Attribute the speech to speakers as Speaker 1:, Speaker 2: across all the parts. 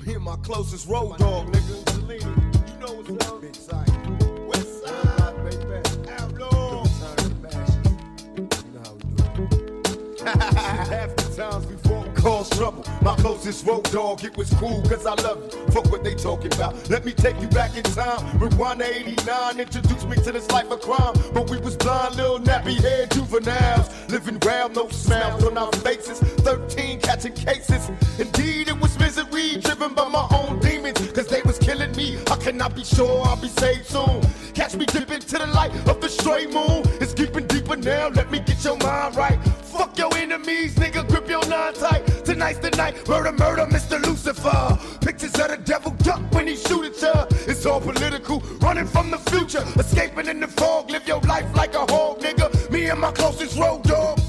Speaker 1: Me and my closest road dog, nigga. Selena, you know what's up. Big side. West side, baby. Outlaw. Turn the fashion. You know how we do it. Half the times before we cause trouble, my closest road dog, it was cool cause I love you. Fuck what they talking about. Let me take you back in time. Rewind to 89, introduce me to this life of crime. But we was blind, little nappy head juveniles, living round, no smiles on our faces. 13 catching cases. Indeed, it was misery driven by my own demons, cause they was killing me. I cannot be sure I'll be saved soon. Catch me dipping to the light of the stray moon. It's keeping deeper now, let me get your mind right. Fuck your enemies, nigga, grip your nine tight. Tonight's the night, murder, murder, Mr. Lucifer. Pictures of the devil duck when he shoot at ya. It's all political, running from the future, escaping in the fog. Live your life like a hog, nigga. Me and my closest road dog.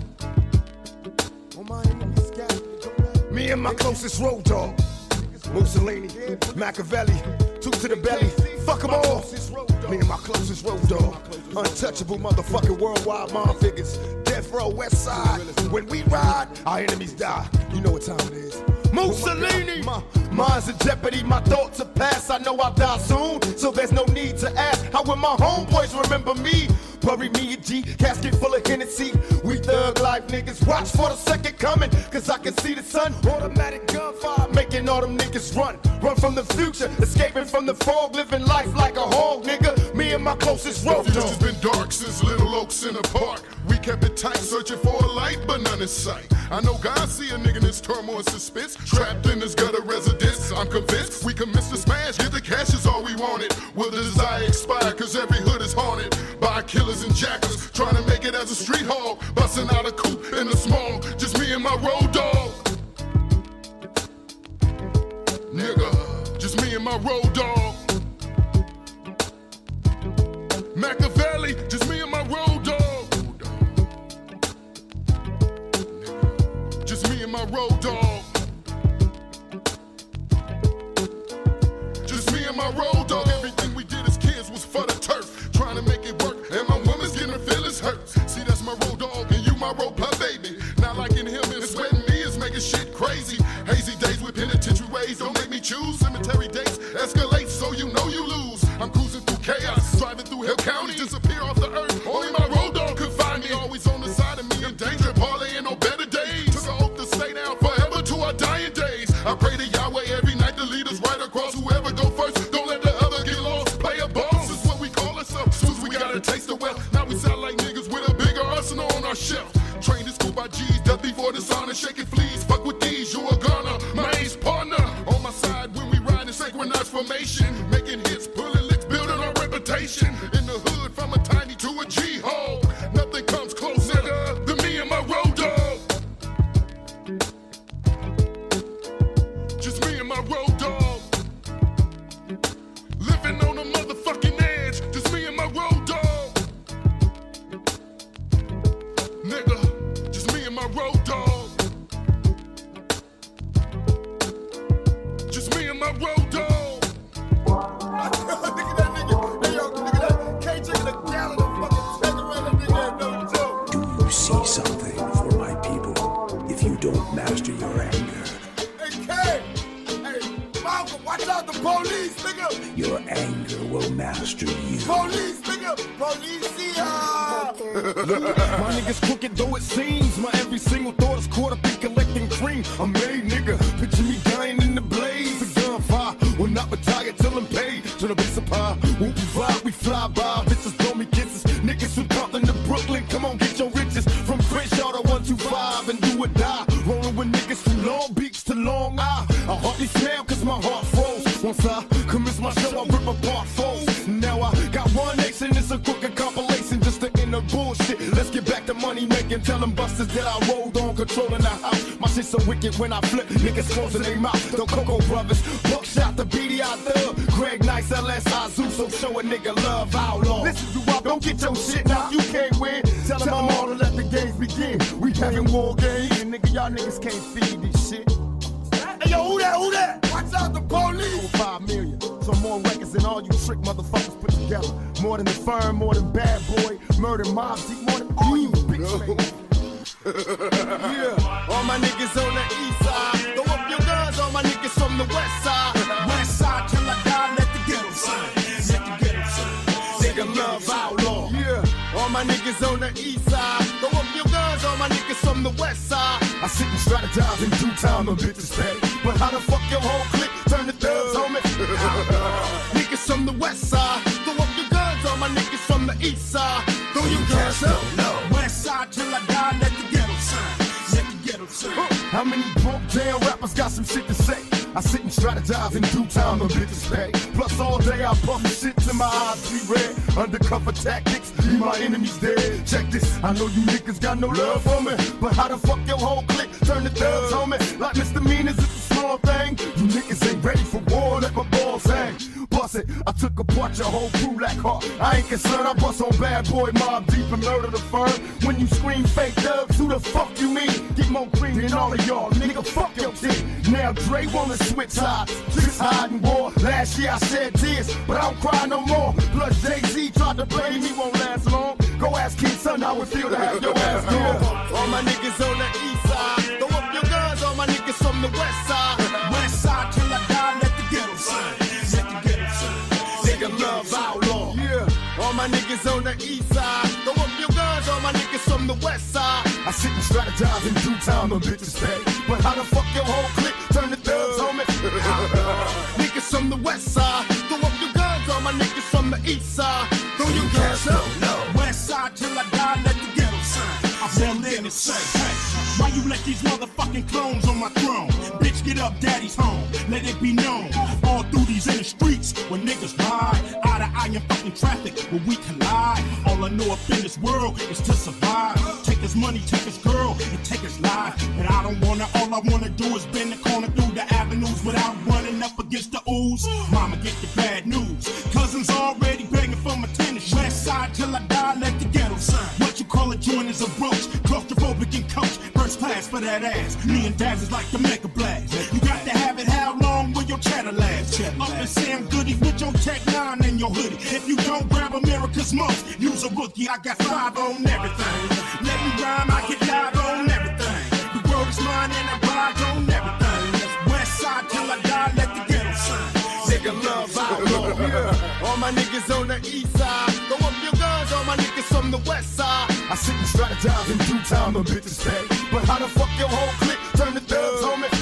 Speaker 1: Me and my closest road dog. Mussolini, Machiavelli, two to the belly. Fuck them all. Me and my closest road dog. Untouchable motherfucking worldwide mom figures. Death row, west side. When we ride, our enemies die. You know what time it is. Mussolini! My mind's in jeopardy, my thoughts are past. I know I'll die soon, so there's no need to ask. How will my homeboys remember me? Bury me a G, casket full of Hennessy. We thug life niggas, watch for the second coming, cause I can see the sun. Automatic gunfire, making all them niggas run. Run from the future, escaping from the fog, living life like a hog, nigga. Me and my closest road dog.
Speaker 2: It's been dark since Little Oaks in the park. We kept it tight, searching for a light, but none in sight. I know God see a nigga in this turmoil and suspense, trapped in this gutter residence. I'm convinced we can miss the smash, get the cash is all we wanted. Will the desire expire, cause every hood is haunted by killers and jackers, trying to make it as a street hog, busting out a coupe in the small, just me and my road dog. Nigga, just me and my road dog. Machiavelli, just me and my road dog. Just me and my road dog. Just me and my road dog. Everything we did as kids was for the turf, trying to make it work, and my woman's getting her feelings hurt. See, that's my road dog, and you my road pup baby. Not liking him and sweating me is making shit crazy. Hazy days with penitentiary ways don't make me choose. Cemetery dates escalate, so you know you lose. I'm cruising through chaos, driving through Hill County, disappear off the earth. Only my road dog could find me. Always on the side of me in danger, parlaying on better days. Took an oath to stay down forever to our dying days. I pray to Yahweh every night, the leaders right across. Whoever go first, don't let the other get lost. Play a boss is what we call ourselves. Soon as we got a taste of wealth, now we sound like niggas with a bigger arsenal on our shelf. Trained in school by G's, death before dishonor, shaking fleas. Fuck with these, you a gunner, my ace partner. On my side when we ride in synchronized formation, making hits, pulling licks, building our reputation. In the hood, from a tiny to a G-hole, nothing comes closer than me and my road dog. Just me and my road dog. Living on a motherfucking edge, just me and my road dog. Nigga, just me and my road dog. Just me and my road dog. Look at that nigga. Hey, yo, look at that. Can't drink a gallon of fucking take around that nigga, no joke.
Speaker 3: Do you see something for my people if you don't master your anger?
Speaker 2: Hey, K! Hey, Malcolm, watch out, the police, nigga!
Speaker 3: Your anger will master you.
Speaker 2: Police, nigga! Policia!
Speaker 1: My niggas crooked though it seems. My every single thought is caught up in collecting cream. I'm made, nigga. Picture me dying in the blaze of gunfire. Will not retire till I'm paid. To the base of pie. Won't we ride, we fly by. Bitches blow me kisses. Niggas from Compton to Brooklyn. Come on, get your riches. From Crenshaw to 125 and do or die. Rolling with niggas from Long Beach to Long Isle. I hardly smell cause my heart froze. Once I commence my show, I rip apart foes. Now I got one nation, it's a crooked compilation just to end the bullshit. Let's get back to money making. Tell them busters that I rolled on, controlling the house. My shit so wicked when I flip, niggas closing their mouth. The Coco Brothers, Buckshot, the BDI Thug, Greg Nice, LSI Zoo, so show a nigga love outlaw. Listen to don't get your shit now, you can't win. Tell them all to let the games begin. We having war games, and nigga, y'all niggas can't feed this shit. Hey yo, who that, who that? Watch out, the police! Over 5 million. So more records than all you trick motherfuckers put together. More than the firm, more than Bad Boy, Murder Mob Deep, more than all you bitch niggas. Yeah, all my niggas on the east side. Throw up your guns, all my niggas from from the west side.
Speaker 4: West side till I die, let the ghetto sign. Let the ghetto sign.
Speaker 1: Nigga love outlaw. Yeah, all my niggas on the east side. Throw up your guns, all my niggas from the west side. I sit and strategize in due time, the bitches pay. But how the fuck your whole clique turn the thugs on me? Niggas from the west side. Throw up your guns, all my niggas from the east side. Throw your guns up.
Speaker 4: West side till I die, let the ghetto sign. Let the ghetto sign.
Speaker 1: How many broke down rappers got some shit to say? I sit and strategize in due time, the bitches pay. Plus all day I puff shit till my eyes be red. Undercover tactics, leave my enemies dead. Check this, I know you niggas got no love for me, but how the fuck your whole clique turn the thugs on me? Like misdemeanors, it's a small thing. You niggas ain't ready for war, let my balls hang. Bust it, I took apart your whole crew like heart. I ain't concerned, I bust on bad boy, mob deep and murder the firm. When you scream fake thugs, who the fuck you mean? Get more cream than all of y'all, nigga, fuck your team. Now Dre wanna switch sides, just hiding war. Last year I shed tears, but I don't cry no more. Plus Jay-Z tried to blame me, won't last long. Go ask King Son how it feel to have your ass gone. All my niggas on the east side, throw up your guns, all my niggas from the west side.
Speaker 4: West side till I die, let the ghetto sign. Let the ghetto sign.
Speaker 1: Nigga love outlaw. Yeah, all my niggas on the east side, throw up your guns, all my niggas from the west side. I sit and strategize in due time, the bitches pay. But how the fuck your whole clique turn the thugs on me? Niggas from the west side, throw up your guns, all my niggas from the east side. Throw your guns up.
Speaker 4: West side till I die, let the ghetto sign. I fell in and say, hey, why you let these motherfucking clones on my throne? Bitch, get up, daddy's home. Let it be known. All through these inner streets, when niggas ride, eye to eye in fucking traffic, when we collide. All I know up in this world is to survive. Take his money, take his girl, and take his life. But I don't wanna, all I wanna do is bend the corner through the avenues without running up against the ooze. Mama, get the bad news. Cousins already begging for my tennis. West side till I die, let the ghetto sign. What you call a joint is a brooch. Claustrophobic and coach, first class for that ass. Me and Daz is like the Mega Blast. You got to have it, how long will your chatter last? Up in Sam Goody with your Tech 9 and your hoodie. If you don't grab America's most, use a rookie. I got 5 on everything. Let me rhyme, I get live on everything. The world is mine and I ride on everything. West side till I die, let the ghetto sign.
Speaker 1: Nigga love outlaw. Yeah, all my niggas on the east side, throw up your guns, all my niggas from the west side. I sit and strategize in due time, the bitches pay. But how the fuck your whole clique turn the thugs on me?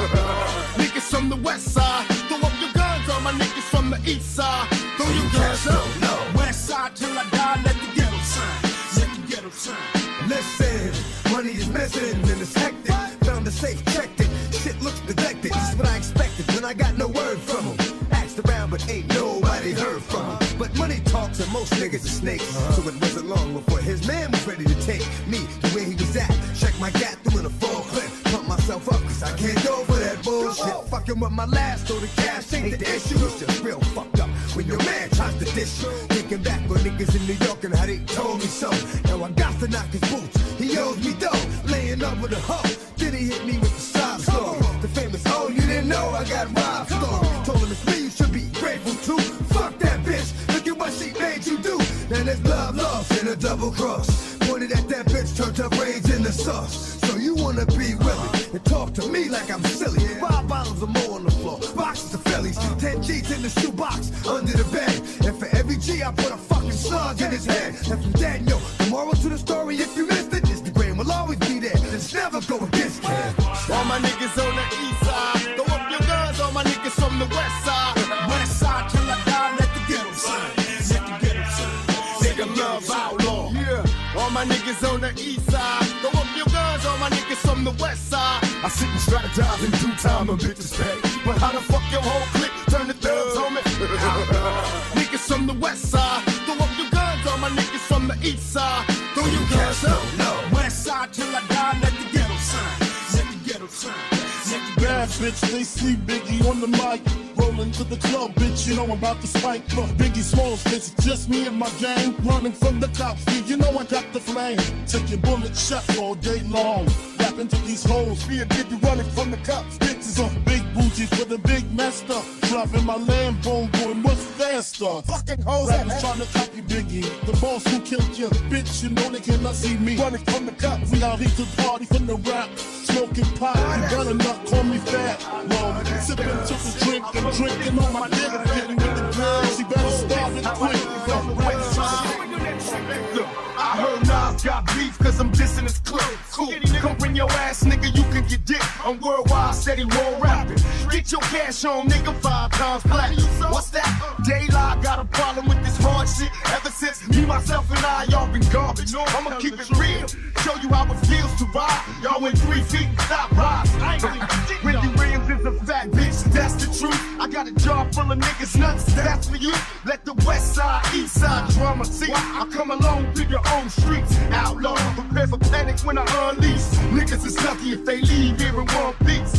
Speaker 1: Niggas from the west side, throw up your guns, all my niggas from the east side. Throw your guns up.
Speaker 4: West side till I die, let the ghetto sign. Let the ghetto sign.
Speaker 5: Listen, money is missing and it's hectic. Found a safe, checked it. Shit looks neglected. This is what I expected when I got no word from him. Asked around, but ain't nobody heard from him. But money talks and most niggas are snakes. So it wasn't long before his man was ready to take me to where he was at. Check my gap through in a full clip. Pump myself up, cause I can't go for that bullshit. Fucking with my last, so the cash ain't the issue. It's just real fucked up when your man tries to dish you. Thinking back on niggas in New York and how they told me so. Now I got to knock his boots. He owes me dough. Laying up with a hoe. Then he hit me with the sob story. The famous, oh, you didn't know I got robbed story. Told him it's me, you should be grateful too. Fuck that bitch. Look at what she made you do. Now there's love lost in a double cross. Pointed at that bitch, turned her brains into sauce. So you wanna be willing and talk to me like I'm silly. 5 bottles or more on the floor, boxes of Phillies, 10 G's in the shoebox, under the bed. And for every G I put a fucking slug in his head. And from Daniel, the moral to the story, if you missed it, is the grain will always be there. Let's never go against kid.
Speaker 1: All my niggas on the east side, throw up your guns, all my niggas from the west side.
Speaker 4: West side till I die, let the ghetto sign. Let the ghetto sign.
Speaker 1: Nigga love outlaw. Yeah, all my niggas on the east side, throw up your guns, all my niggas from the west side. I sit and strategize in due time, the bitches pay. But how the fuck your whole clique turn the thugs on me? Niggas from the west side, throw up your guns, all my niggas from the east side. Throw your guns up.
Speaker 4: West side till I die, let the ghetto sign. Let the ghetto sign.
Speaker 6: Bad bitch, they see Biggie on the mic. Rolling to the club, bitch, you know I'm about to spike. Look, Biggie Smalls, it's just me and my gang. Running from the cops, you know I got the flame. Taking bullet shots all day long. Rapping to these hoes, me and Biggie running from the cops. Bitches on big bougie for the big master. Driving my Lambo, going much faster.
Speaker 1: Fucking hoes.
Speaker 6: Rappers trying to copy Biggie. The boss who killed you, bitch, you know they cannot see me.
Speaker 1: Running from the cops.
Speaker 6: We out here to party from the rap. Smoking pot, you better not call me fat. No, sipping to the drink and drinking on my dick. Getting with the girls, you better stop it quick.
Speaker 1: Look, I heard Nas got beef cause I'm dissing his club. Cool, come bring your ass, nigga, you can get dick. I'm worldwide, said he won't rap it. Get your cash on, nigga, 5 times flat. What's that? Daylight got a problem with this hard shit. Ever since me, myself, and I, y'all been garbage. I'ma keep it real, show you how it feels to ride. Y'all went 3 feet and stop rising. Wendy Williams is a fat bitch, that's the truth. I got a jar full of niggas nuts, that's for you. Let the west side, east side drama see. I come along to your own streets, outlaw. Prepare for panic when I unleash. Niggas is lucky if they leave here in one piece.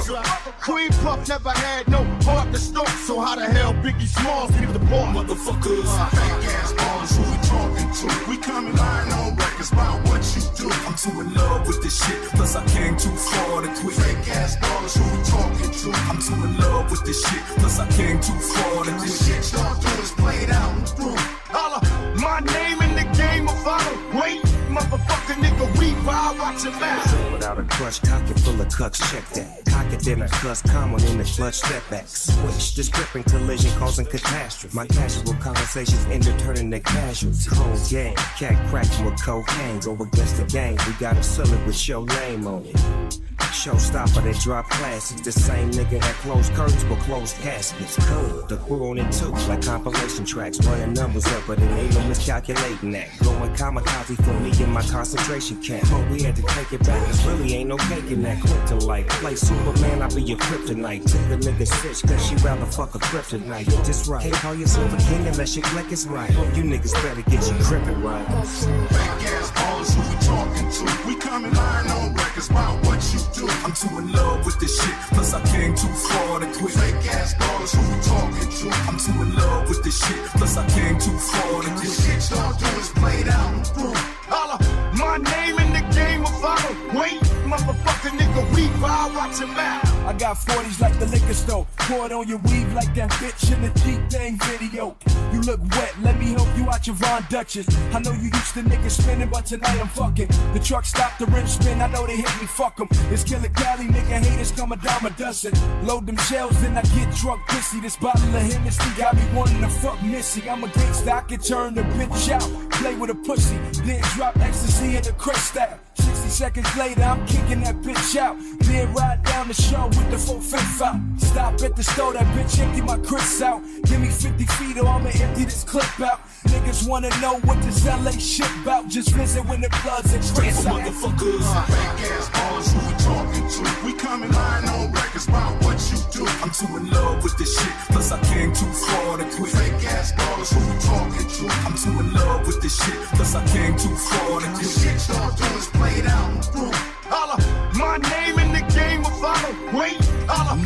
Speaker 1: Queen Puff never had no heart to start, so how the hell Biggie Smalls give the ball?
Speaker 2: Motherfuckers, fake ass ballers, who we talking to? We come and lying on records about what you do. I'm too in love with this shit, plus I came too far to quit. Fake ass ballers, who we talking to? I'm too in love with this shit, plus I came too far to quit. Shit y'all do is play it out and through.
Speaker 1: Holla, my name in the game of follow. Wait, motherfucker, nigga, we vibe, watch your mouth.
Speaker 7: Without a crush, pocket full of cucks, check that. Pocket then I cuss, common in the clutch, step back. Switch, this gripping collision causing catastrophe. My casual conversations end up turning to casualty. Cold game, cat cracking with cocaine. Go against the gang, we got a cylinder with your name on it. Showstopper that drop classics. The same nigga that closed curtains with closed caskets. The crew on it too, like compilation tracks. Running numbers up, but it ain't no miscalculating that. Going kamikaze for me in my concentration camp. But we had to take it back, cause really ain't no cake in that. Kryptonite, play Superman, I be your kryptonite. Took the nigga switch, cause she rather fuck a kryptonite. Get this right, can't call yourself a king unless your click is right. You niggas better get your crippin' right.
Speaker 2: Fake ass ballers, who we talking to? We come and lying on records about what you do. I'm too in love with this shit, plus I came too far to quit. Fake ass ballers, who we talking to? I'm too in love with this shit, plus I came too far to quit. Shit y'all do is play it out and through.
Speaker 1: Holla, my name in the game of follow. Wait, motherfucker, nigga, we vibe, watch your mouth. I got 40s like the liquor store. Pour it on your weave like that bitch in the G-Thing video. You look wet, let me help you out your Von Dutchess. I know you used to niggas spinning, but tonight I'm fucking. The truck stopped, the rim spin, I know they hit me, fuck them. It's Killer Cali, nigga, haters come a dime a dozen. Load them shells, then I get drunk pissy. This bottle of Hennessy got me wanting to fuck Missy. I'm a gangsta, I can turn the bitch out. Play with a pussy, then drop ecstasy in the crystal. 60 seconds later, I'm kicking that bitch out. Then ride down the show with the 4-5 out. Stop at the store, that bitch empty my Chris out. Give me 50 feet or I'ma empty this clip out. Niggas wanna know what this LA shit about. Just visit when the bloods and Chris out.
Speaker 2: Motherfuckers, fake ass ballers, who we talking to? We come and lying on records about what you do. I'm too in love with this shit, plus I came too far to quit. Fake ass ballers, who we talking to? I'm too in love with this shit, plus I came too far to quit. Shit y'all do is play it out and through.
Speaker 1: Holla, my name in the game of follow. Wait, holla.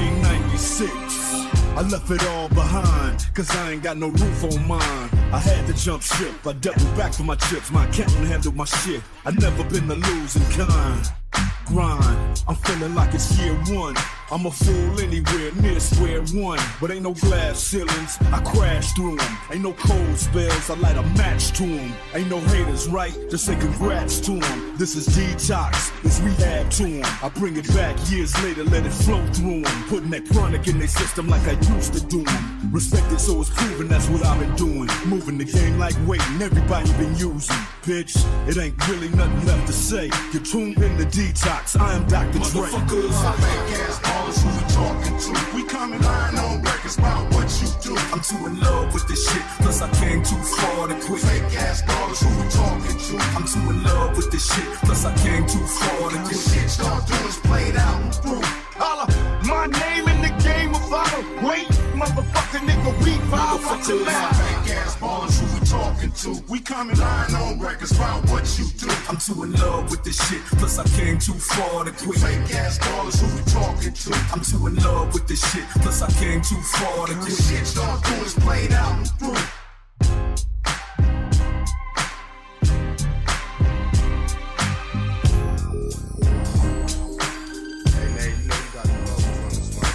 Speaker 1: 1996. I left it all behind, cause I ain't got no roof on mine. I had to jump ship, I doubled back for my chips. My accountant handled my shit, I never been the losing kind. Grind, I'm feeling like it's year one. I'm a fool anywhere near square one. But ain't no glass ceilings, I crash through them. Ain't no cold spells, I light a match to them. Ain't no haters, right? Just say congrats to them. This is detox, it's rehab to them. I bring it back years later, let it flow through them. Putting that chronic in their system like I used to do them. Respected so it's proven, that's what I've been doing. Moving the game like waiting, everybody been using. Bitch, it ain't really nothing left to say. You're tuned in the detox, I am Dr. Dre.
Speaker 2: Motherfuckers, fake ass ballers, who we talking to? We come and lying on records about what you do. I'm too in love with this shit, plus I came too far to quit. Fake ass ballers, who we talking to? I'm too in love with this shit, plus I came too far to quit. Shit y'all do is play it out and through.
Speaker 1: Holla, my name in the game of follow. Wait, motherfucker, nigga, we vibe, watch your mouth.
Speaker 2: Fake ass ballers, who we talking to? We come and lying on records about what you do.
Speaker 7: I'm too in love with this shit, plus I came too far to quit.
Speaker 2: Fake ass ballers, who we talking to?
Speaker 7: I'm too in love with this shit, plus I came too far to quit.
Speaker 2: Shit y'all do is play it out and through.
Speaker 8: Hey, man, you know you got the vocals on this one.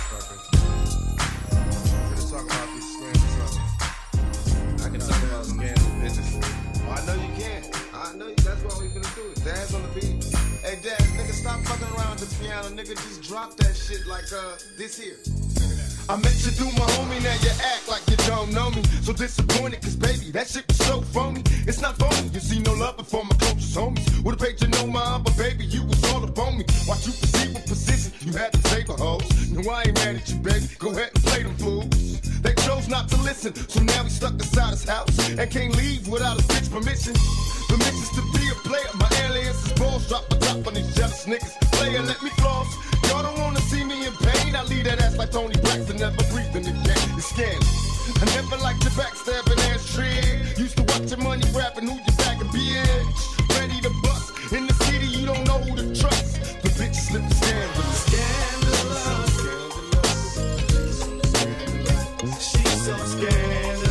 Speaker 8: nigga just drop that shit like this here.
Speaker 1: I met you through my homie, now you act like you don't know me. So disappointed, cause baby, that shit was so phony. It's not phony, you see no love before my closest homies. Would've paid you no mind, but baby, you was all up on me. Watch you proceed with precision, you had to save a hoes. No, I ain't mad at you, baby, go ahead and play them fools. They chose not to listen, so now we stuck inside his house and can't leave without a bitch permission. Permissions to be a player, my alias is balls. Drop a top on these jealous niggas. Player, let me floss. Y'all don't wanna see me in pain. I leave that ass like Tony Braxton, never breathing again. It's scandalous. I never liked your backstabbing ass trick. Used to watch your money grabbing who you back and bitch. Ready to bust. In the city, you don't know who to trust. The bitch slip scandalous. Scandalous. She's so scandalous.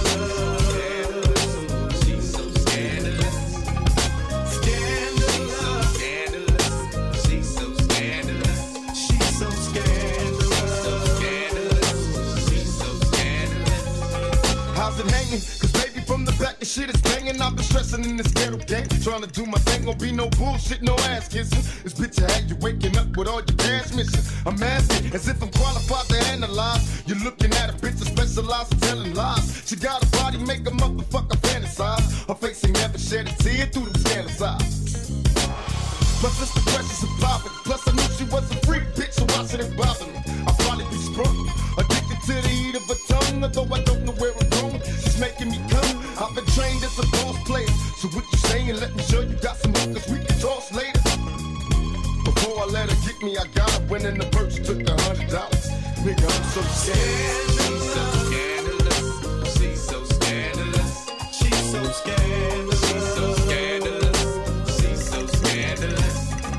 Speaker 1: Cause baby from the back the shit is banging. I've been stressing in this ghetto game, trying to do my thing, gon' be no bullshit, no ass kissing. This bitch had you waking up with all your cash missing. I'm asking as if I'm qualified to analyze. You're looking at a bitch that specializes in telling lies. She got a body, make a motherfucker fantasize. Her face ain't never shed a tear through them scandalous eyes. Plus it's the precious of popping. Plus I knew she was a freak bitch, so why should it bother me? I'll probably be sprung, addicted to the heat of her tongue. Although I don't know where I'm going, she's making me come. I've been trained as a boss player, so what you saying? Let me show you got some hookers we can toss later. Before I let her get me, I got her winning the purse, took $100. Nigga, I'm so scared. She's so scandalous. She's so scandalous. She's so scandalous. She's so scandalous. She's so scandalous.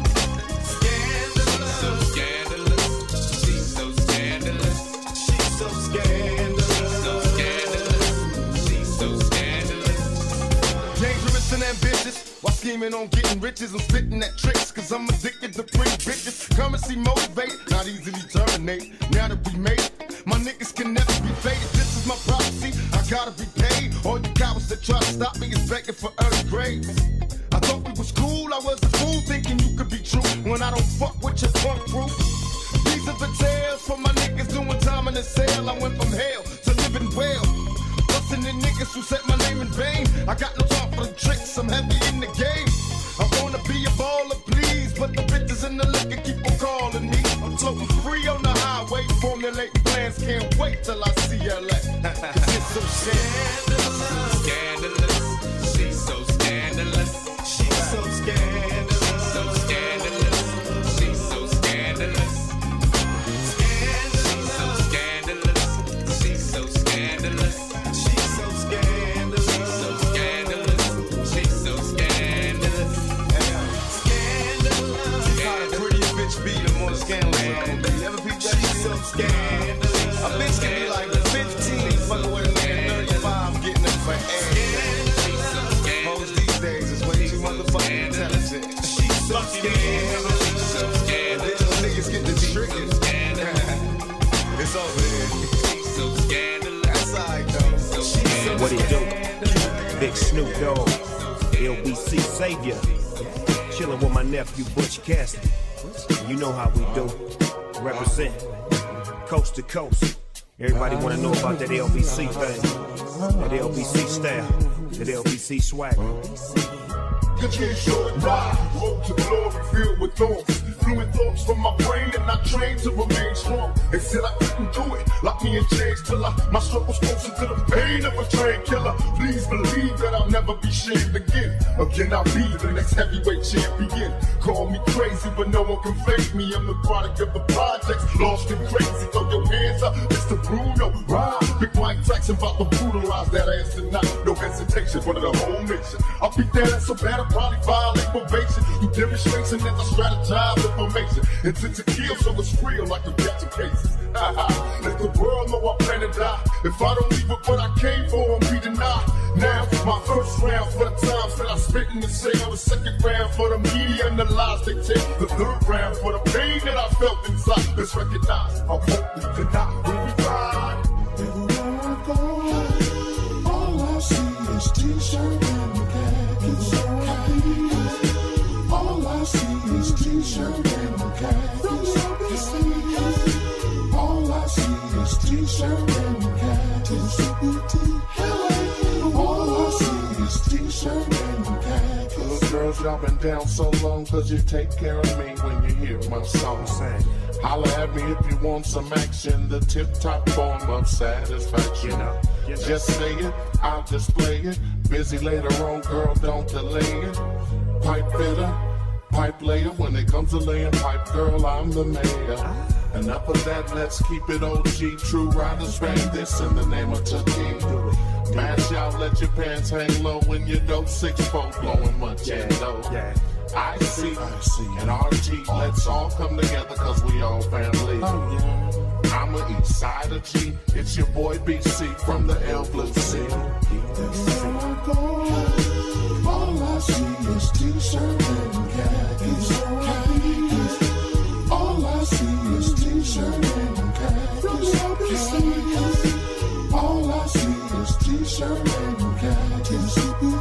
Speaker 1: Scandalous. So scandalous. She's so scandalous. She's so scandalous. So scandalous. She's so scandalous. Dangerous and ambitious. While scheming on getting riches, I'm spitting at tricks. Cause I'm addicted to pretty bitches. Currency motivate, not easily terminate. Now that we made it, my niggas can never be faded. This is my prophecy, I gotta be paid. All you cowards that try to stop me is begging for early grades. I thought we was cool, I was a fool thinking you could be true. When I don't fuck with your punk crew. These are the tales for my niggas doing time in the cell. I went from hell to living well. Busting the niggas who said my name in vain. I got no time for the tricks, I'm heavy in the game. I wanna be a baller, please, but the bitches in the liquor keep on calling me. I'm floating free on the highway, formulating plans, can't wait till I see LA. Cause it's so scandalous. Scandalous. She's so scandalous. She's so scandalous. So scandalous. She's so scandalous. Scandalous. So scandalous. She's so scandalous. She's so scandalous. She's so scandalous. She's so scandalous. Scandalous. See how the prettier bitch be, the more scandalous I'm gonna be. You ever peep that? She's so scandalous. A bitch can be like 15, fucking with a nigga 35, getting it for air. Hoes these days is way too motherfucking intelligent. She's so scandalous. She's so scandalous. These niggas get the triggers. It's over there. She's so scandalous. That's alright though.
Speaker 7: What it do? Big Snoop Dogg, LBC Savior. Chillin' with my nephew Butch Cassidy. You know how we do. Represent coast to coast. Everybody wanna know about that LBC thing. That LBC style. That LBC swag.
Speaker 2: Get your short ride, road to glory filled with thorns. Fluid thoughts from my brain and I trained to remain strong. They said I couldn't do it, locked me in chains till my struggle's closer to the pain of a train killer. Please believe that I'll never be shamed again. Again I'll be the next heavyweight champion. Call me crazy but no one can fake me. I'm the product of the projects, lost and crazy. Throw your hands up, Mr. Bruno. Ride, big Mike Jackson about to brutalize that ass tonight. No hesitation, one of the whole nation. I'll beat that ass so bad I'll probably violate probation. You demonstration as I strategize information. Intent to kill so it's real like the capture cases. Let the world know I plan to die. If I don't leave with what I came for, I'm be denied. Now, my first round for the times that I spent in the cell. The second round for the media and the lies they tell. The third round for the pain that I felt inside. Let's recognize I won't be denied when we ride.
Speaker 6: Everywhere I go, all I see is t-shirt and khakis. All I see is t-shirt and khakis. t-shirt and khakis. All I see is t-shirt and khakis. Little girls, y'all been down so long, cause you take care of me when you hear my song. Holla at me if you want some action, the tip-top form of satisfaction. Just say it, I'll display it. Busy later on, girl, don't delay it. Pipe fitter, pipe layer, when it comes to laying pipe, girl, I'm the mayor. Enough of that, let's keep it OG. True riders bang this in the name of Tucky. Mash out, let your pants hang low when you dope 6'4", blowing much and dough. I see, and RG, let's all come together cause we all family. I'm a East Sider G, it's your boy BC from the L Blue C. Everywhere I go, all I see is t-shirt and khakis. All I see is t-shirt and khakis. All I see is t-shirt and khakis.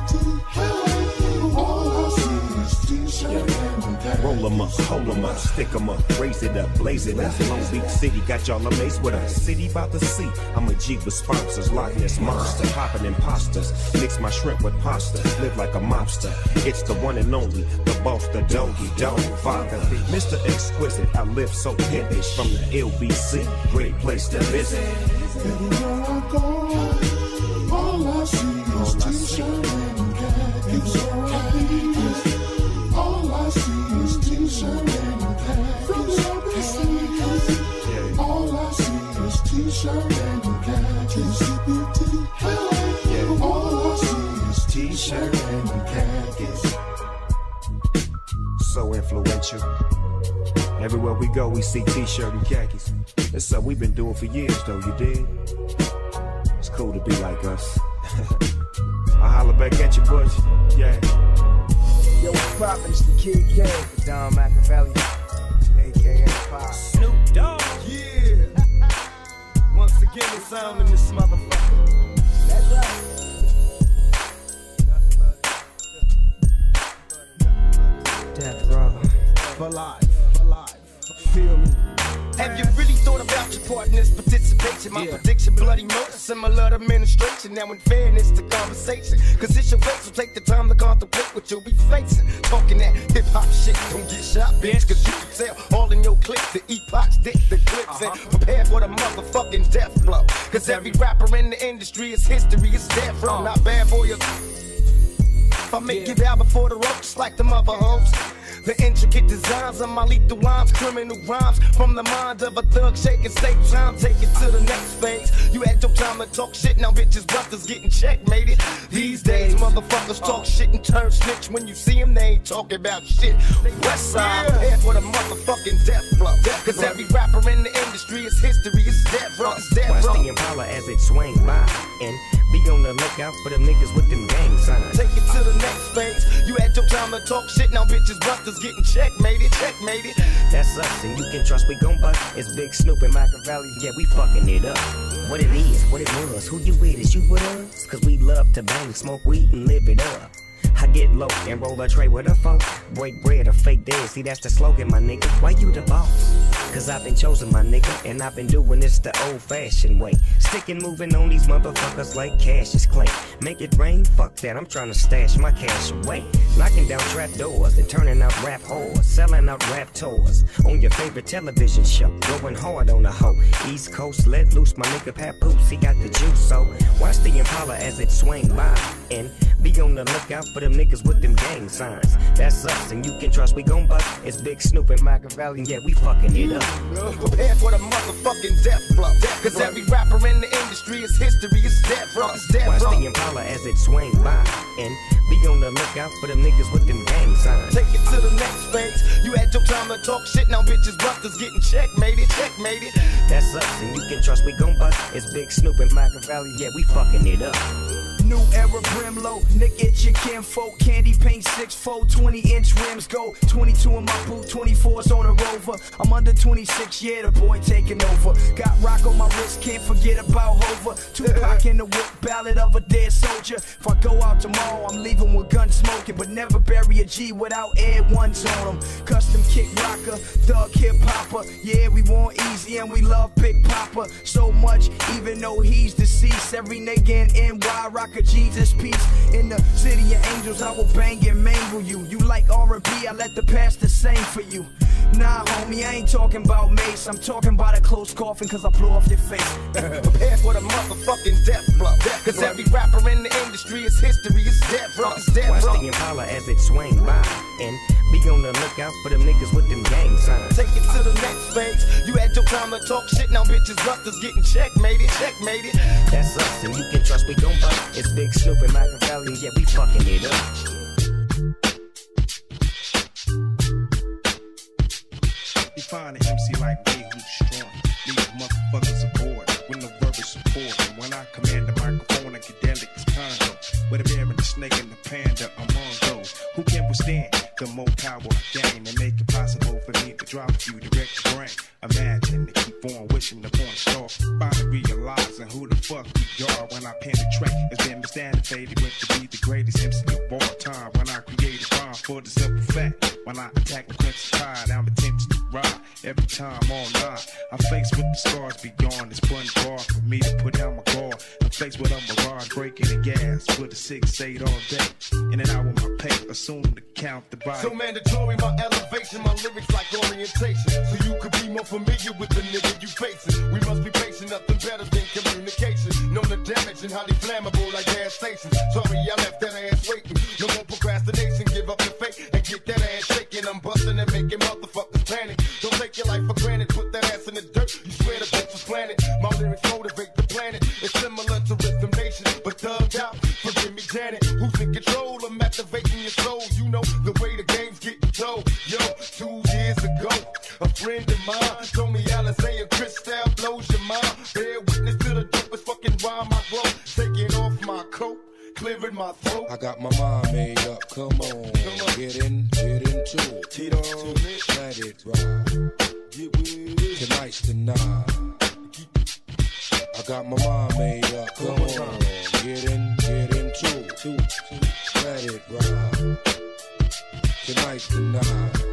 Speaker 6: All I see is t-shirt and khakis.
Speaker 7: Roll 'em up, hold 'em up, stick 'em up, raise it up, blaze it up. Long Beach City got y'all amazed with us. City about to see. I'm a G with sponsors, Loch Ness monster, popping imposters. Mix my shrimp with pasta, live like a mobster. It's the one and only, the boss, the doggy dog father. Mr. Exquisite, I live so pimpish. From the LBC, great place to visit.
Speaker 6: Everywhere I go, all I see is t-shirt and khakis. All I see is t-shirt and khakis. All I see is t-shirt and khakis. All I see is t-shirt and khakis.
Speaker 7: So influential. Everywhere we go, we see t-shirt and khakis. It's something we've been doing for years, though, you dig? It's cool to be like us. I'll holler back at you, Butch. Yeah.
Speaker 9: Yo, what's poppin'? It's the Kid K, Don Machiavelli, a.k.a. Pop.
Speaker 10: Snoop Dogg.
Speaker 9: Yeah. Once again, it's sounding this motherfucker. That's right.
Speaker 10: Death Row.
Speaker 9: For life, feel me?
Speaker 5: Have you really thought about your part in this participation? My prediction, bloody murder, similar to administration. Now in fairness to conversation, cause it's your way, so take the time to contemplate what you'll be facing. Talking that hip-hop shit, don't get shot, bitch, cause you can tell all in your clips, the epochs, dick, the clips, and prepare for the motherfucking death blow. Cause every rapper in the industry is history, it's death row, not bad boy. If I make you bow before the rope, just like the mother hoes. The intricate designs of my lethal lines, criminal rhymes from the mind of a thug shaking state time. Take it to the next phase. You had your time to talk shit, now bitches, brothers getting checkmated. These days, motherfuckers talk shit and turn snitch. When you see them, they ain't talking about shit. West side, prepare for the motherfucking death flow. Cause every rapper in the industry is history, it's death row, it's death row.
Speaker 7: Watch the Impala as it swing by, and be on the lookout for them niggas with them gang signs.
Speaker 5: Take it to the next phase. You had your time to talk shit, now bitches, brothers getting checkmated, checkmated.
Speaker 7: That's us, and you can trust we gon' bust. It's Big Snoop and Machiavelli, yeah, we fucking it up. What it is, what it was, who you with, is you with us? Cause we love to bang, smoke weed, and live it up. I get low and roll a tray with a phone. Break bread or fake dead, see that's the slogan, my nigga. Why you the boss? Cause I've been chosen, my nigga, and I've been doing this the old-fashioned way. Sticking, moving on these motherfuckers like Cassius Clay. Make it rain? Fuck that, I'm trying to stash my cash away. Knocking down trap doors and turning out rap whores. Selling out rap tours on your favorite television show. Going hard on the hoe. East Coast, let loose, my nigga Papoose, he got the juice. So watch the Impala as it swing by, and be on the lookout for them niggas with them gang signs. That's us, and you can trust we gon' bust. It's Big Snoop and Machiavelli, yeah, we fucking it up.
Speaker 5: Prepare for the motherfucking death flow. Cause every rapper in the industry is history, it's death row, it's death row.
Speaker 7: Watch the Impala as it swing by, and be on the lookout for them niggas with them gang signs.
Speaker 5: Take it to the next phase. You had your time to talk shit, now bitches, brothers getting checkmated, checkmated.
Speaker 7: That's us, and you can trust we gon' bust. It's Big Snoop and Machiavelli, yeah, we fucking it up.
Speaker 9: New era Brimlow, Nick Itch your kinfolk, candy paint 6'4", 20-inch rims go, 22 in my boot, 24's on a Rover. I'm under 26, yeah, the boy taking over. Got rock on my wrist, can't forget about Hova. Tupac back in the whip, ballad of a dead soldier. If I go out tomorrow, I'm leaving with guns smoking, but never bury a G without Air Ones on them. Custom kick rocker, thug hip hopper. Yeah, we want easy and we love Big Papa so much, even though he's deceased. Every nigga in NY rock a Jesus piece. In the city of angels, I will bang and mangle you. You like R&B, I let the pastor sing for you. Nah, homie, I ain't talking about Mace. I'm talking about a close coffin, cause I blew off your face.
Speaker 11: Prepare for the motherfucking death blow. Cause every rapper in the industry is history, is death row.
Speaker 7: Watch the Impala as it swing by, and be on the lookout for them niggas with them gang signs.
Speaker 11: Take it to the next phase. You had your time to talk shit, now bitches busters getting checkmated, checkmated.
Speaker 7: That's us, and you can trust we gon' bust. It's Big Snoop and Machiavelli, yeah, we fucking it up.
Speaker 12: Define an MC like me who's strong. Leave motherfuckers aboard with no verbal support. And when I command the microphone, psychedelic is condo. With a bear and the snake and the panda among those who can withstand the more power I gain and make it possible for me to drop you direct the brain. Imagine to keep on wishing upon a star. Finally realizing who the fuck we are when I penetrate. It's been misanimated went to be the greatest MC of all time. When I created rhyme for the simple fact. When I attack the Quincy Tide, I'm attempting to ride every time all night. I'm faced with the scars beyond this button bar for me to put down my guard. I'm faced with a mirage breaking the gas with a 6-8 all day. In and out with my pay, assume to count the body.
Speaker 1: So mandatory, my elevation, my lyrics like orientation. So you could be more familiar with the nigga you facing. We must be patient, nothing better than communication. Know the damage and highly flammable like gas stations. Sorry, I left that ass waiting. No more procrastination, give up the fake and get that ass shaking. I'm busting and making motherfuckers panic. Don't take your life for granted, put that ass in the dirt. You swear the bitch was planted. My lyrics motivate the planet. It's similar to Rhythm Nation, but thugged out. Forgive me, Janet. Who's in control? I'm activating your soul. You know the way the game's getting told. Yo, 2 years ago, a friend of mine told me Alizé and Cristal blows your mind. Bear witness to the dopest fucking rhyme I wrote. Taking off my coat, clearing my throat.
Speaker 13: I got my mind made up, come on. Get into it. Tito, let it ride. Tonight's the night. I got my mind made up, come on. Get into it. Let it ride. Tonight's the night.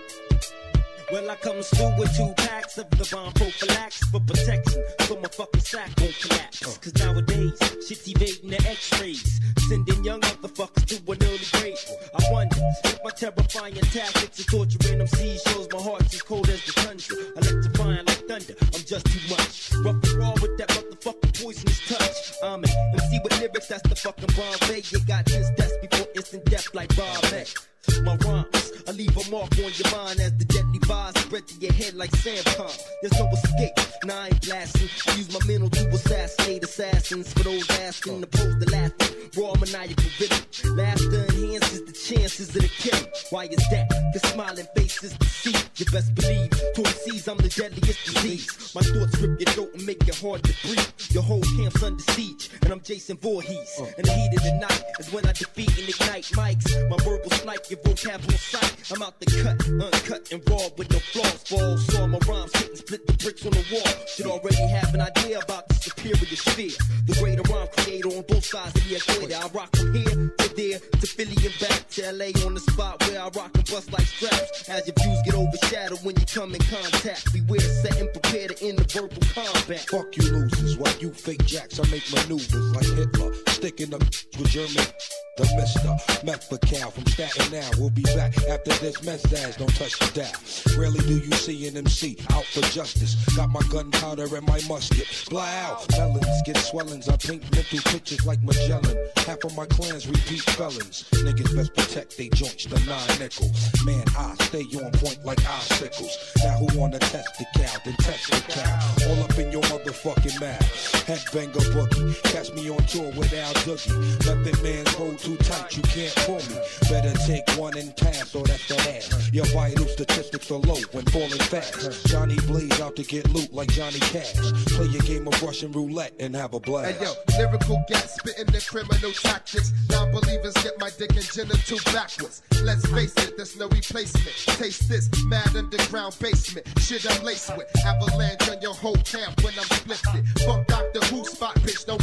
Speaker 14: Well, I come through with 2 packs of the bomb prophylax for protection, so my fucking sack won't collapse. Cause nowadays, shit's evading the x-rays, sending young motherfuckers to an early grave. I wonder if my terrifying tactics of torturing them seas shows my heart's as cold as the tundra. Electrifying like thunder, I'm just too much. Rough and raw with that motherfucking poisonous touch. I'm an MC with lyrics, that's the fucking Bombay. You got 10 steps before instant death like Bob May. My rhymes, I leave a mark on your mind as the deadly vibes spread to your head like Sampon. There's no escape, nah I ain't blasting. I use my mental to assassinate assassins. For those asking, opposed to laughing. Raw maniacal rhythm. Laughter enhances the chances of the killing. Why is that? The smiling face is deceit. You best believe, to MCs I'm the deadliest disease. My thoughts rip your throat and make it hard to breathe. Your whole camp's under siege, and I'm Jason Voorhees. In the heat of the night is when I defeat and ignite mics. My verbal snipe, your vocabulary sight. I'm out the cut, uncut and raw with no flaws. Balls, saw my rhymes hit and split the bricks on the wall. Should already have an idea about the superior sphere. The greater rhyme creator on both sides of the equator. I rock from here to there, to Philly and back to LA on the spot where I rock and bust like straps. As your views get overshadowed when you come in contact. Beware, set and prepare to end the verbal combat.
Speaker 13: Fuck you losers, while you fake jacks, I make maneuvers like Hitler. Sticking up with German. The Mr. Mephical from Staten Island. We'll be back after this message. Don't touch the dial. Rarely do you see an MC out for justice. Got my gunpowder and my musket. Fly out. Melons get swellings. I paint mental pictures like Magellan. Half of my clans repeat felons. Niggas best protect they joints, the 9 nickel. Man, I stay on point like icicles. Now who wanna test the cow? Then test the cow. All up in your motherfucking mouth. Headbanger boogie. Catch me on tour with Al Doogie. Nothing man's hold too tight, you can't pull me. Better take one and pass, or that's the ass. Your vital statistics are low when falling fast. Johnny Blaze out to get loot like Johnny Cash. Play a game of Russian roulette and have a blast.
Speaker 2: Hey yo, lyrical gas spitting the criminal tactics. Non-believers get my dick and genital backwards. Let's face it, there's no replacement. Taste this, mad underground basement. Shit I'm laced with. Avalanche on your whole camp when I'm splifted. Fuck Dr. Who spot, bitch, don't get it twisted.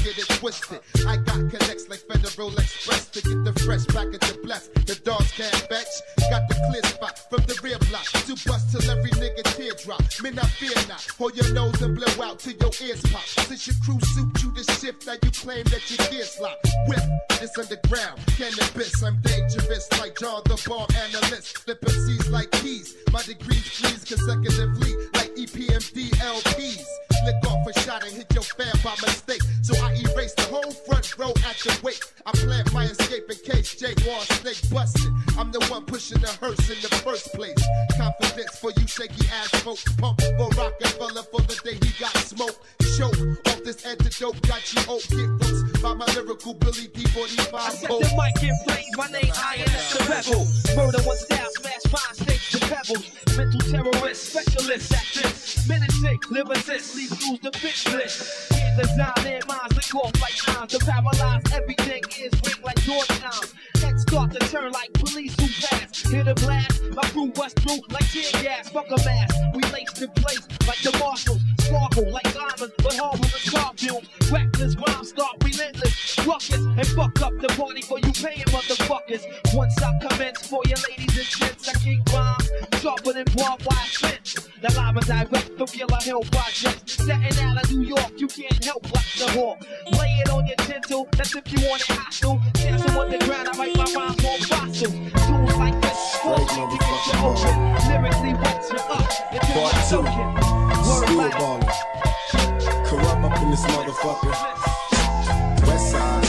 Speaker 15: twisted. I got connects like Federal Express to get the fresh back at the bless. The dogs can't fetch. Got the clear spot from the rear block to bust till every nigga teardrop. Men, I fear not. Hold your nose and blow out till your ears pop. Since your crew suit you to shift, now you claim that your gears locked. Whip this underground cannabis. I'm dangerous like John the Bomb Analyst. Flip MCs like keys. My degrees freeze consecutively like EPMD LPs. Lick off a shot and hit your fan by mistake. So I erase the whole front row at the wake. I plant my escape in case Jay Wall snake busted. I'm the one pushing the hearse in the first place. Confidence for you shaky ass folks. Pump for Rockefeller for the day he got smoked. Choke off this antidote. Got you oak. Get roast by my lyrical Billy D45.
Speaker 16: I set the mic in flames. My name Iron as the rebel. Murder one style. Smash 5 states to pebbles. Mental terrorist. Specialist at this. Menacing. Lyricist. Leave fools the bitch list. Can't design their minds. Lick off like nines. To paralyze everything is ring like door chimes. Heads start to turn like police who pass. Hit a blast. My crew bust through like tear gas. Fuck a mask. We laced in place like the marshals. Sparkle like diamonds, but harmful as car fumes. Reckless rhymes start relentless. Ruckus and fuck up the party for you paying motherfuckers. Once I commence for your ladies and gents, I kick rhymes sharper than barbed wire fence. The live and direct from Killer Hill Project. Staten Island, New York, you can't help but the hawk. Lay it on your gentle, that's if you want it hostile. Dancing on the ground, I write my rhymes on fossils. Tools like this, force you to get you open. Lyrically wets you up until you're soaking.
Speaker 1: Still ballin'. Corrupt up in this motherfucker. West side.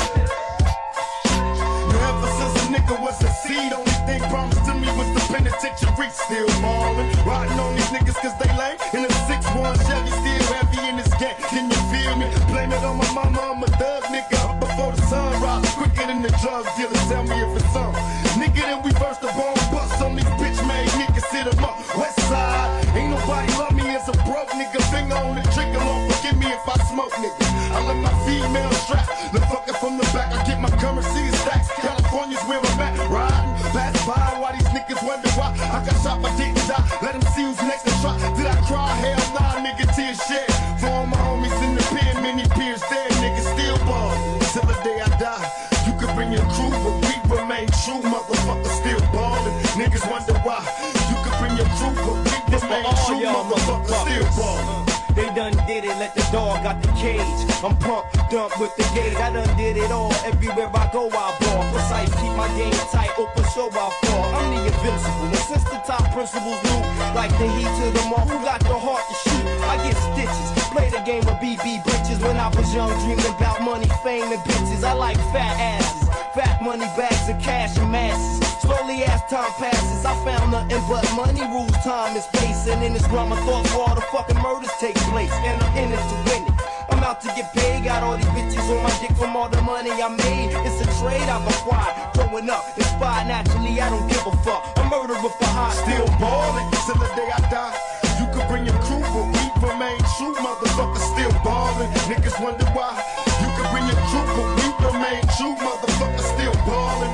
Speaker 1: Ever since a nigga was a seed, only thing promised to me was the penitentiary. Still ballin'. Riding on these niggas cause they lame. In a 6-1 Chevy, still heavy in this game. Can you feel me? Blame it on my mama, I'm a thug nigga. Up before the sun rise, quicker than the drug dealers. Tell me if it's on. Nigga, then we burst the bone bust on these bitch made niggas. Sit 'em up. West side. Ain't nobody love me as a broke nigga. Finger on the trigger, Lord forgive me if I smoke nigga. I let my female strap. The fucker from the back, I get my currency in stacks. California's where I'm at. Riding, pass by while these niggas wonder why I got shot but didn't die. Let them see who's next to try. Did I cry? Hell nah, nigga, tears shed. For all my homies in the pen, many peers dead. Niggas still ball. Till the day I die. You could bring your crew, but we remain true. Motherfuckers still ballin'. Niggas wonder why. You could bring your crew, but we remain true. Motherfuckers still ballin'.
Speaker 11: They done did it, let the dog out the cage. I'm pumped, dumped with the gauge. I done did it all, everywhere I go I ball. Precise, keep my game tight, open so I fall. I'm the invincible, and since the top principles knew, like the heat to the mark, who got the heart to shoot? I get stitches, play the game of BB britches. When I was young, dreaming about money, fame, and bitches. I like fat asses, fat money bags of cash and masses. Slowly as time passes, I found nothing but money rules, time and space. And in this rhyme, I thought all the fucking murders take place. And I'm in it to win it. I'm out to get paid, got all these bitches on my dick from all the money I made. It's a trade I've acquired, growing up, inspired naturally, I don't give a fuck. A murderer for high.
Speaker 1: Still ballin' till the day I die. You could bring your crew, but we remain true. Motherfuckers still ballin'. Niggas wonder why. You could bring your crew, but we remain true. Motherfuckers still ballin'.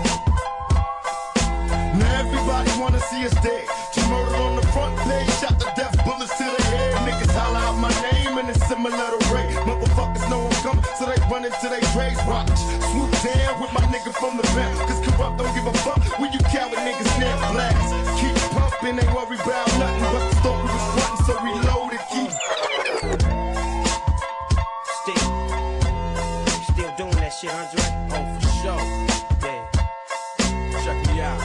Speaker 1: Now everybody wanna see us dead. Two murdered on the front page, shot the death bullets to the head. Niggas holler out my name and it's similar to Ray. Motherfuckers know I'm coming, so they run into their graves. Watch, swoop down with my nigga from the back. Cause corrupt don't give a fuck when you coward niggas never blast. Keep pumping, ain't worry about nothing but the story was frontin', so reload it, keep.
Speaker 11: Still doing that shit, Andre? Oh, for sure. Yeah. Check me out.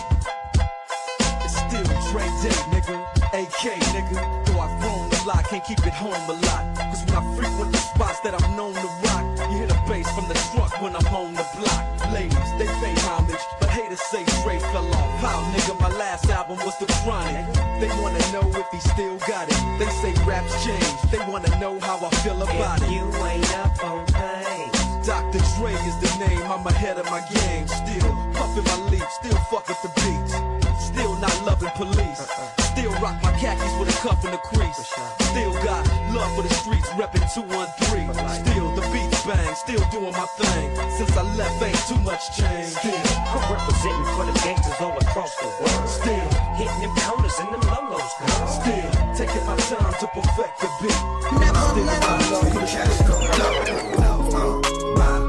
Speaker 17: Still Dre Day, nigga, AK, nigga. Though I've grown a lot, can't keep it home a lot. Cause when I frequent the spots that I'm known to rock, you hear the bass from the truck when I'm on the block. Ladies, they pay homage, but haters say Dre fell off. How, nigga, my last album was The Chronic. They wanna know if he still got it. They say raps change, they wanna know how I feel about it.
Speaker 11: You ain't up on pain.
Speaker 17: Dr. Dre is the name, I'm ahead of my game. Still puffin' my leaf, still fuck with the beats. Still not loving police. Still rock my khakis with a cuff in the crease. Still got love for the streets, reppin' 213. Still the beats bang, still doing my thing. Since I left, ain't too much change. Still
Speaker 11: I'm representing for the gangsters all across the world.
Speaker 17: Still
Speaker 11: hitting them counters and them lolos, girl.
Speaker 17: Still taking my time to perfect the beat.
Speaker 5: Never let them know you just go low.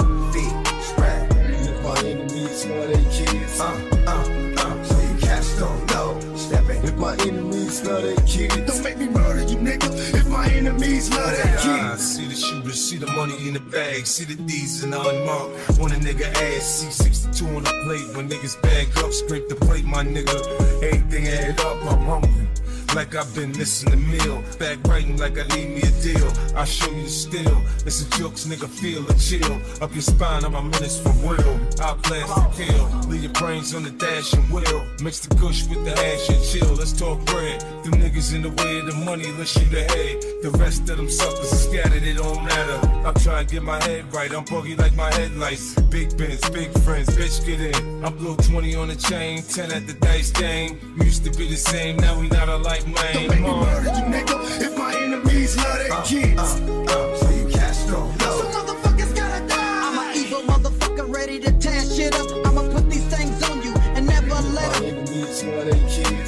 Speaker 18: money in the bag, see the D's in the unmarked. Want a nigga ass, see 62 on the plate. When niggas bag up, scrape the plate, my nigga. Everything add up, I'm hungry. Like I've been missing the meal. Back writing like I need me a deal. I'll show you the still. It's a jokes, nigga, feel a chill. Up your spine, I'm a menace for real. I'll blast the kill. Leave your brains on the dash and wheel. Mix the kush with the hash and chill. Let's talk bread. Them niggas in the way of the money, let's shoot ahead. The rest of them suckers are scattered, it don't matter. I'm trying to get my head right. I'm buggy like my headlights. Big Benz, big friends, bitch, get in. I'm blue 20 on the chain, 10 at the dice game. We used to be the same, now we not alike.
Speaker 1: Don't make me murder you, nigga, if my enemies love their kids. So you cats don't know.
Speaker 19: Some motherfuckers gotta die. I'm an evil motherfucker ready to tear shit up. I'ma put these things on you and never let them.
Speaker 1: My enemies love their kids.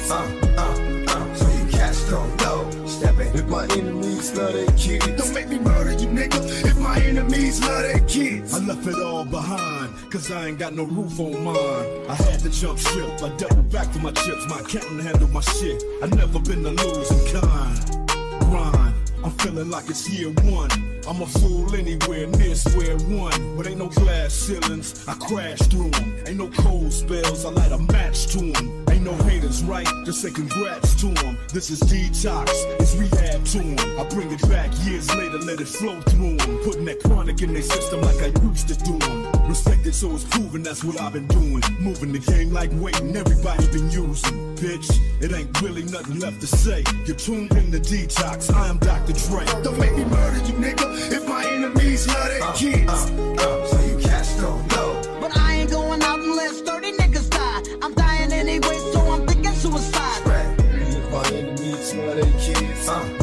Speaker 1: So you cats don't know. Step in. If my enemies love their kids. Don't make me murder you, nigga, if my enemies love their kids.
Speaker 4: I left it all behind, cause I ain't got no roof on mine. I had to jump ship, I doubled back for my chips. My accountant handled my shit. I never been the losing kind. Grind, I'm feeling like it's year one. I'm a fool anywhere near square one. But ain't no glass ceilings, I crash through them. Ain't no cold spells, I light a match to them. Ain't no haters, right? Just say congrats to them. This is detox, it's rehab to them. I bring it back years later, let it flow through them. Putting that chronic in their system like I used to do them. Respected so it's proven, that's what I've been doing. Moving the game like waiting, everybody been using. Bitch, it ain't really nothing left to say. You're tuned in to detox, I am Dr. Dre.
Speaker 1: Don't make me murder you, nigga, if my enemies love their kids. So you cats don't know.
Speaker 19: But I ain't going out unless 30 niggas die. I'm dying anyway, so I'm thinking suicide.
Speaker 1: If my enemies love their kids.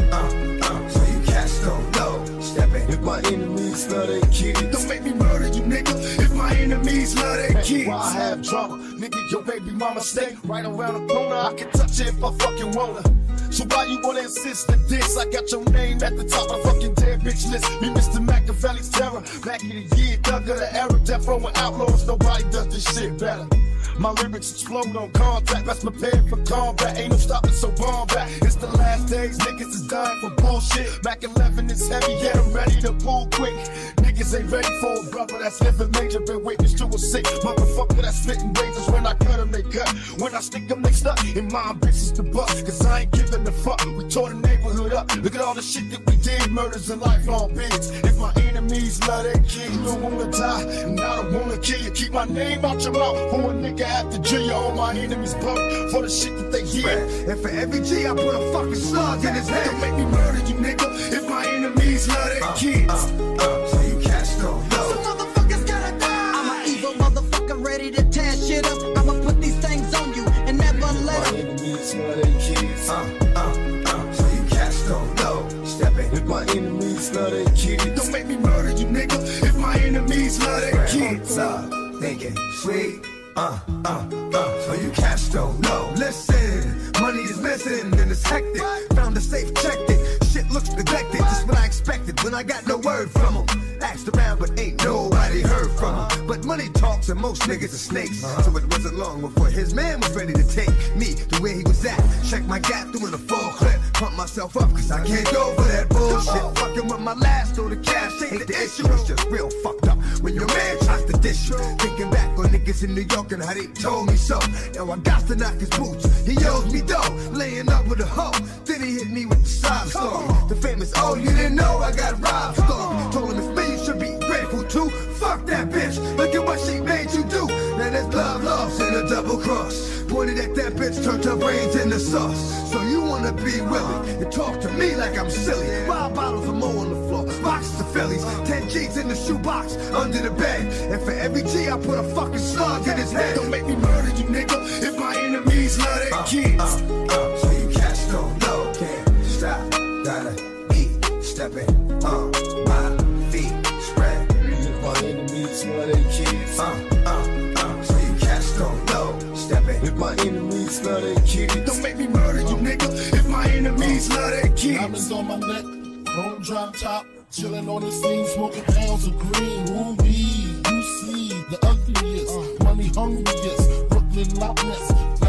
Speaker 1: So you cats don't know. Step in. If my enemies love their kids. Don't make me murder you, nigga, if my enemies love their kids. Why I have drama, nigga, your baby mama stay right around the corner. I can touch it if I fucking wanna. So why you wanna insist on this? I got your name at the top of the fucking dead bitch list. Me, Mr. Machiavelli's terror. Back in the year, thug of the era, death row with outlaws. Nobody does this shit better. My lyrics explode on contact. That's prepared for combat. Ain't no stopping, so bomb back. It's the last days, niggas is dying for bullshit. Mac 11 is heavy, yeah, I'm ready to pull quick. Niggas ain't ready for a brother that's living major. Been witness to a sick motherfucker that's spitting razors. When I cut them, they cut. When I stick them, they stuck. In my bitches to bust, cause I ain't giving a fuck. We tore the neighborhood up. Look at all the shit that we did. Murders and lifelong bids. If my enemies love their kids, you don't wanna die, and I don't wanna kill you. Keep my name out your mouth. For a nigga after G, all my enemies bump for the shit that they hear.
Speaker 5: And for every G, I put a fucking slug in his head.
Speaker 1: Don't make me murder you, nigga, if my enemies love their kids. So you cats don't know.
Speaker 19: Some motherfuckers gotta die. I'm an evil motherfucker ready to tear shit up. I'ma put these things on you and never let them.
Speaker 1: My enemies love their kids. So you cats don't know. Step in. If my enemies love their kids. Don't make me murder you, nigga, if my enemies love their kids.
Speaker 5: Thinking sweet. So you cats don't know. Listen, money is missing and it's hectic. Found a safe, checked it. Shit looks neglected, just what I expected when I got no word from them. Asked around, but ain't nobody heard from him. But money talks and most niggas are snakes. So it wasn't long before his man was ready to take me to where he was at. Check my gap, doing a full clip. Pump myself up, cause I can't go for that bullshit. Fucking with my last, throw the cash, ain't the issue. It's just real fucked up when your man tries to dish you. Thinking back on niggas in New York and how they told me so. Now I got to knock his boots. He owes me dough, laying up with a hoe. Then he hit me with the sob story. The famous, oh, you didn't know I got robbed story. Told him it's me, you should be grateful too. Fuck that bitch, look at what she made you do. Now there's love lost and a double cross. Pointed at that bitch, turned her brains into sauce. So you wanna be willing and talk to me like I'm silly. 5 bottles of more on the floor, boxes of Phillies, 10 G's in the shoebox, under the bed. And for every G, I put a fucking slug in his head.
Speaker 1: Don't make me murder you, nigga, if my enemies love their kids. So you cats don't know. Can't stop, gotta eat, stepping on my feet, spread. If my enemies love their kids. So you cats don't know. Stepping. If my enemies love their kids. Don't make me murder you, nigga, if my enemies love their kids.
Speaker 6: Diamonds on my neck, chrome drop top, chilling on the scene, smoking pounds of green. Ooh wee, you see the ugliest, money hungriest, Brooklyn Loch Ness, 9 mil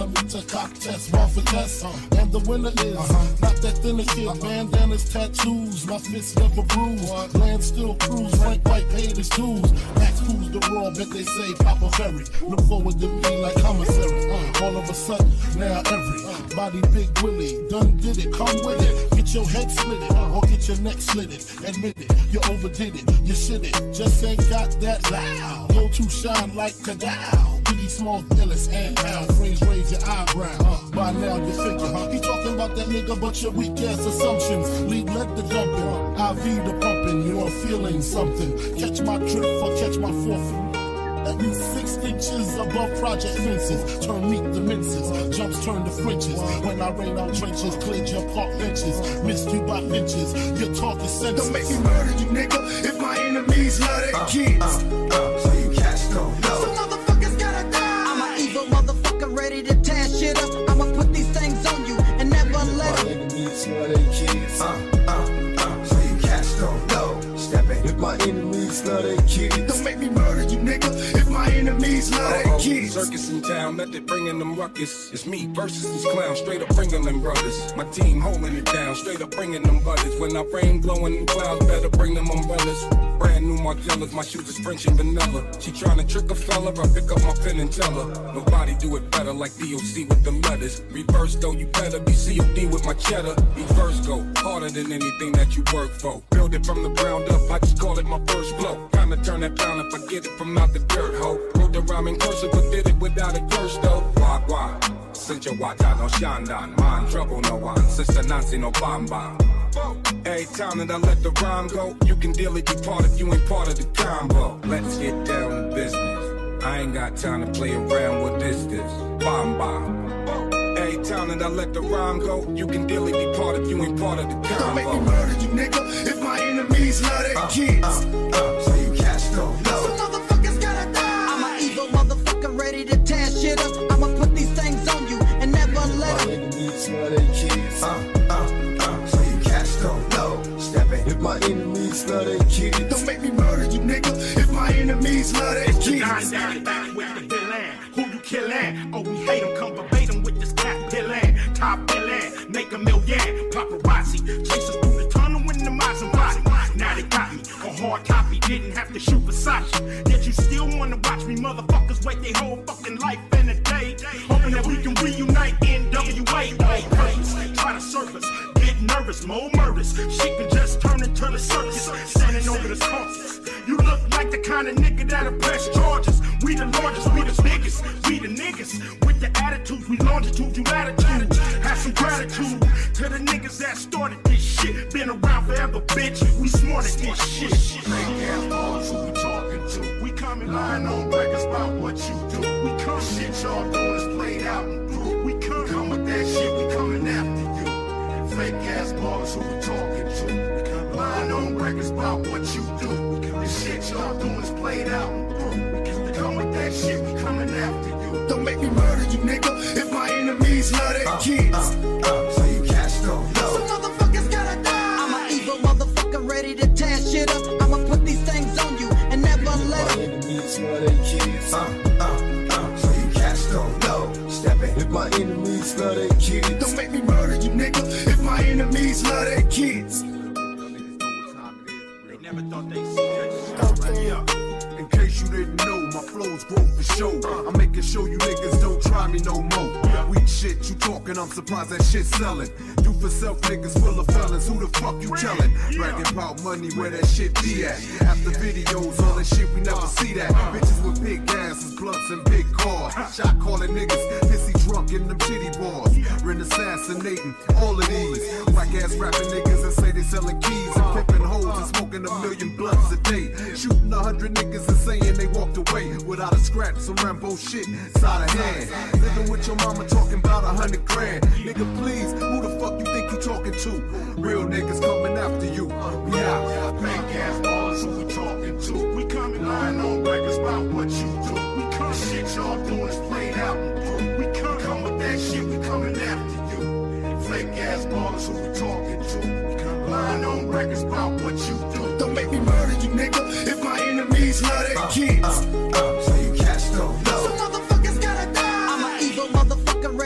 Speaker 6: millimeter cock test, bar for test. And the winner is not that thinner kid, bandanas, tattoos, my fists never bruise. Land still cruise, Frank White paid his dues. Max who's the raw, bet they say Papa Ferry. Look forward to me like commissary. All of a sudden, now everybody Big Willie done did it. Come with it, get your head split it, or get your neck slit it. Admit it, you overdid it, you shit it, just ain't got that loud. Go to shine like Cadow. Biggie Small, Ellis, and Al. Phrase raise your eyebrow. By now you figure, he talking about that nigga, but your weak ass assumptions. Lead let the dumping, IV the pumping. You're feeling something. Catch my drip or catch my forfeit. At least 6 inches above project fences. Turn meat to minces, jumps turn to Frenches. When I rain out trenches, cleared your park benches. Missed you by inches, your talk is senseless.
Speaker 5: Don't make me murder you, nigga, if my enemies love their kids. So you cats don't know.
Speaker 19: Some motherfuckers gotta die. I'm an evil motherfucker ready to tear shit up. I'ma put these things on you and never let
Speaker 5: my enemies love their kids. So you cats don't know. Stepping. If my enemies love their kids. Don't make me murder you, nigga, if my enemies love their kids.
Speaker 18: Circus in town, let it bring in them ruckus. It's me versus these clowns, straight up bringing them brothers. My team holding it down, straight up bringing them butters. When I rain blowing in clouds, better bring them umbrellas. Brand new Margielas, my shoes is French and vanilla. She tryna trick a fella, I pick up my pen and tell her. Nobody do it better like DOC with them letters. Reverse though, you better be COD with my cheddar. Each verse go harder than anything that you work for. Build it from the ground up, I just call it my first flow. Kinda turn that down if I get it from out the dirt, ho. Wrote the rhyme in cursive, but did it without a curse though. Wagwan, since your water no shandan, man trouble no one, sister Nancy no bam bam. Every time that I let the rhyme go, you can deal it, you part if you ain't part of the combo. Let's get down to business. I ain't got time to play around with this. Bam bam. Every time that I let the rhyme go, you can deal it, be part if you ain't part of the combo.
Speaker 5: Don't make me murder you, nigga, if my enemies love their kids. So you cats don't know.
Speaker 19: Some motherfuckers gotta die. I'm an evil motherfucker ready to tear shit up. I'ma put these things on you and never let
Speaker 5: my enemies love their kids. So you cats don't know. Stepping. If my enemies love their kids. Don't make me murder you, nigga, if my enemies love their kids.
Speaker 4: It's the Don back with the villain. Who you killin'? Oh, we hate him, come verbatim with this cat villain. Top villain, make a million. Paparazzi, chase us through the tunnel in the Maserati. Now they got me, a hard copy, didn't have to shoot Versace. Yet you still wanna watch me, motherfuckers wait their whole fucking life in a day. Hoping that we can reunite NWA. Try to surface, get nervous, more murders. She can just turn into the circus, standing over the corpses. You look like the kind of nigga that'll press charges. We the largest, we the biggest, we the niggas. With the attitudes, we longitude, you latitude. Have some gratitude to the niggas that started this shit. Been around forever, bitch, we smart at this shit. Fake ass balls, who we talking to? We coming lying on records about what you do. We come shit y'all doing is played out and through. We come with that shit, we coming after you. Fake ass balls, who we talking to? We come lying on records about what you do. The shit y'all doing is played out and through. We come with that shit, we coming after you.
Speaker 5: Don't make me murder you, nigga, if my enemies love their kids. So you cats don't know.
Speaker 19: Some motherfuckers gotta die. I'm an evil motherfucker ready to tear shit up. I'ma put these things on you and never let
Speaker 5: my enemies love their kids. So you cats don't know. Stepping. If my enemies love their kids. Don't make me murder you, nigga, if my enemies love their kids.
Speaker 4: They never thought they'd see that.
Speaker 1: In case you didn't know, my flows grow for show. I'm making sure you niggas don't try me no more. Weak shit, you talking, I'm surprised that shit's selling. Do for self niggas full of felons, who the fuck you tellin'? Bragging about money, where that shit be at? After videos, all that shit, we never see that. Bitches with big asses, blunts and big cars. Shot calling niggas, pissy drunk in them shitty bars. Ren assassinating all of these whack ass rapping niggas that say they selling keys and pimping hoes and smoking 1 million blunts a day. Shooting 100 niggas and saying they walked away without a scratch, some Rambo shit, side of hand. Living with your mama talking about 100 grand. Nigga, please, who the fuck you think you talking to? Real niggas coming after you. We out.
Speaker 4: Fake ass ballers, who we talking to? We coming lying on records about what you do. We come shit y'all doing is played out and through. We come with that shit, we coming after you. Fake ass ballers, who we talking to? We come lying on records about what you do.
Speaker 5: Don't make me murder you, nigga, if my enemies love their kids. So you cats don't know.
Speaker 19: Some motherfuckers gotta die. I'm an evil motherfucker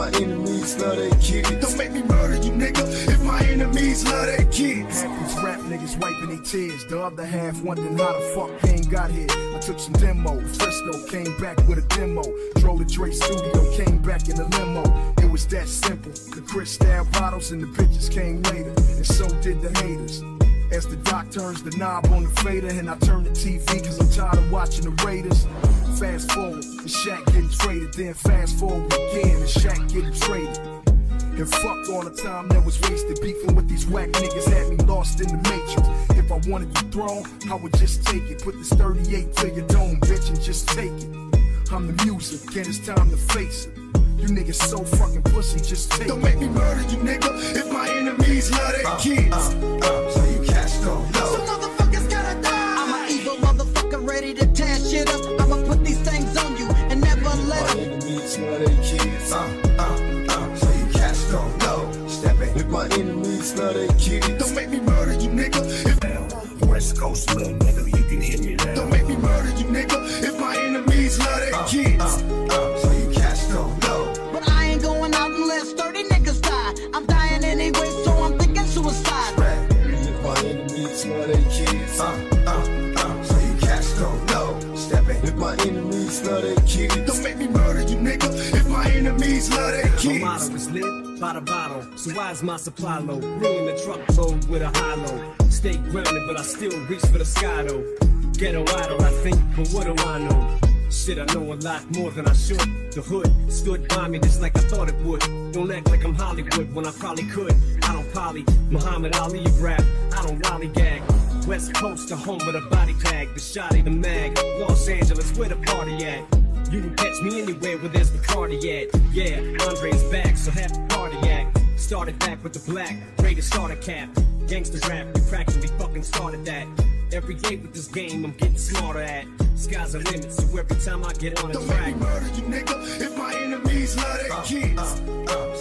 Speaker 1: my enemies love their kids. Don't make me murder you, nigga, if my enemies love their kids.
Speaker 9: Half these rap niggas wiping their tears. The other half wondering how the fuck Kane got here. I took some demo. Fresno came back with a demo. Drove to Dre studio, came back in a limo. It was that simple. The Cristal bottles and the bitches came later. And so did the haters. As the doc turns the knob on the fader, and I turn the TV cause I'm tired of watching the Raiders. Fast forward, the Shaq getting traded. Then fast forward again, the Shaq getting traded. And fuck all the time that was wasted. Beefing with these whack niggas had me lost in the matrix. If I wanted the throne, I would just take it. Put this 38 to your dome, bitch, and just take it. I'm the music, and it's time to face it. You niggas so fucking pussy, just take it.
Speaker 1: Don't make me murder you, nigga, if my enemies love their kids.
Speaker 5: So you cats don't know.
Speaker 19: Some motherfuckers gotta die. I'm an evil motherfucker ready to tear shit up. I'ma put these things on you and never let
Speaker 1: my enemies love their kids.
Speaker 5: So you cats don't know. Step in.
Speaker 1: If my enemies love their kids. Don't make me murder you, nigga. If
Speaker 3: West Coast little nigga, you can hear me now.
Speaker 1: Don't make me murder you, nigga, if my enemies love their kids.
Speaker 5: So you cats don't know.
Speaker 19: But I ain't going out unless 30 niggas die. I'm dying anyway, so I'm thinking suicide.
Speaker 1: If my enemies love their kids.
Speaker 5: So you cats don't know. Step in.
Speaker 1: If my enemies love their kids. Don't make me murder you, nigga, if my enemies love their kids.
Speaker 14: My motto is live by the bottle, so why is my supply low? Bringing the truck load with a high low. Stay grounded, but I still reach for the sky though. Ghetto idol, I think, but what do I know? Shit, I know a lot more than I should. The hood stood by me just like I thought it would. Don't act like I'm Hollywood when I probably could. I don't poly, Muhammad Ali of rap. I don't lollygag. West Coast, the home of the body bag, the shotty, the mag. Los Angeles, where the party at? You can catch me anywhere where there's Bacardi at. Yeah, Andre's back, so have the party act. Started back with the black, ready to start a cap. Gangsters rap, we practically fucking started that. Every day with this game, I'm getting smarter at. Sky's the limit, so every time I get on a track.
Speaker 1: Don't make me murder you, nigga, if my enemies love their kids.